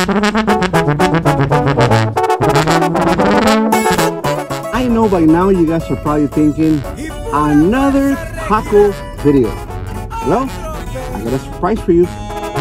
I know by now you guys are probably thinking, another taco video. Well, I got a surprise for you.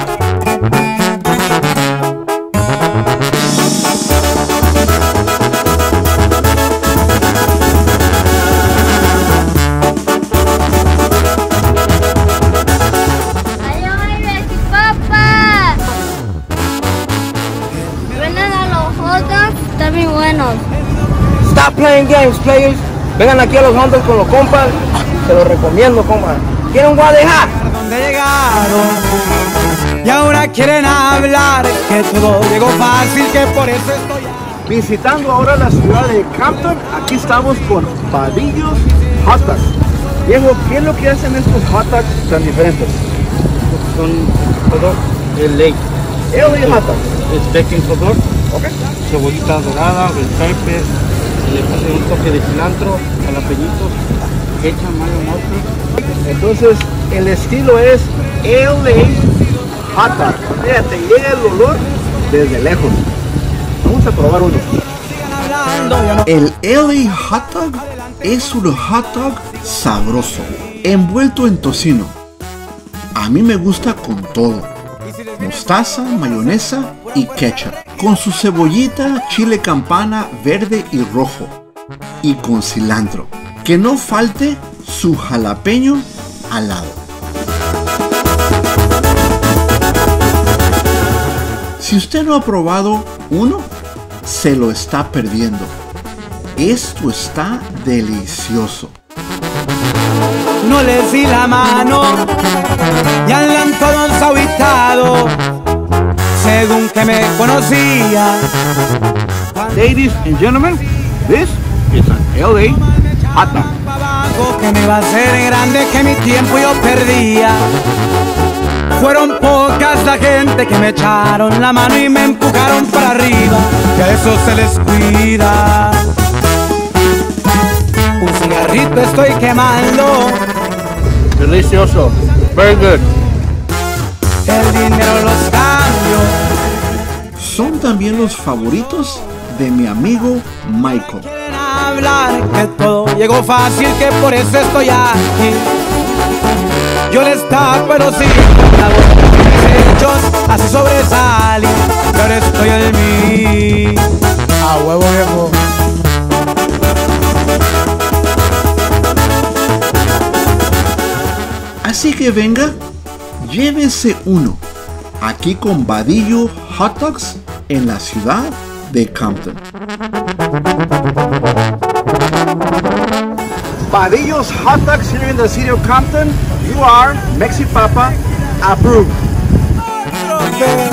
Stop playing games, players. Vengan aquí a los Hondos con los compas. Se los recomiendo, compas. ¿Quieren guadejar? ¿Dónde llegaron? Y ahora quieren hablar que todo llegó fácil, que por eso estoy visitando ahora la ciudad de Campton. Aquí estamos con Vadillos Hot Dogs. Viejo, ¿qué es lo que hacen estos hot dogs tan diferentes? Son todo el LA. LA hot dogs. Es baking hot. Okay. Cebollita dorada, el pepper, le ponen un toque de cilantro, jalapeñitos, echan mayo mustard. Entonces, el estilo es LA hot dog. Mira, te llega el olor desde lejos. Vamos a probar uno. El LA hot dog es un hot dog sabroso, envuelto en tocino. A mí me gusta con todo. Mostaza, mayonesa y ketchup, con su cebollita, chile campana verde y rojo, y con cilantro. Que no falte su jalapeño al lado. Si usted no ha probado uno, se lo está perdiendo. Esto está delicioso. No les di la mano y andan todos ahuitados, según que me conocía. Ladies and gentlemen, this is an LA hot dog. Que me va a hacer grande, que mi tiempo yo perdía. Fueron pocas la gente que me echaron la mano y me empujaron para arriba, que a eso se les cuida. Un cigarrito estoy quemando. Delicioso. Very good. El dinero los cambio. Son también los favoritos de mi amigo Michael. Quieren hablar que todo llegó fácil, que por eso estoy aquí. Yo les tapo los hijos, la voz de mis hechos, así sobresalí. Y ahora estoy en mí. A huevo viejo. Así que venga, llévese uno, aquí con Vadillo Hot Dogs en la ciudad de Campton. Vadillo's Hot Dogs here in the city of Campton. You are Mexipapa approved.